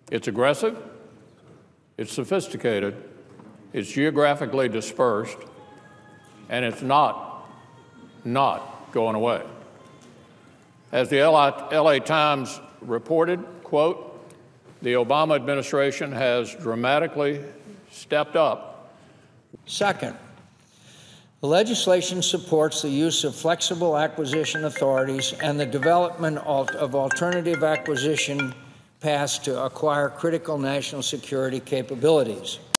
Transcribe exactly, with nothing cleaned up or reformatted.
It's aggressive, it's sophisticated, it's geographically dispersed, and it's not, not going away. As the L A Times reported, quote, the Obama administration has dramatically stepped up. Second, the legislation supports the use of flexible acquisition authorities and the development of alternative acquisition paths to acquire critical national security capabilities.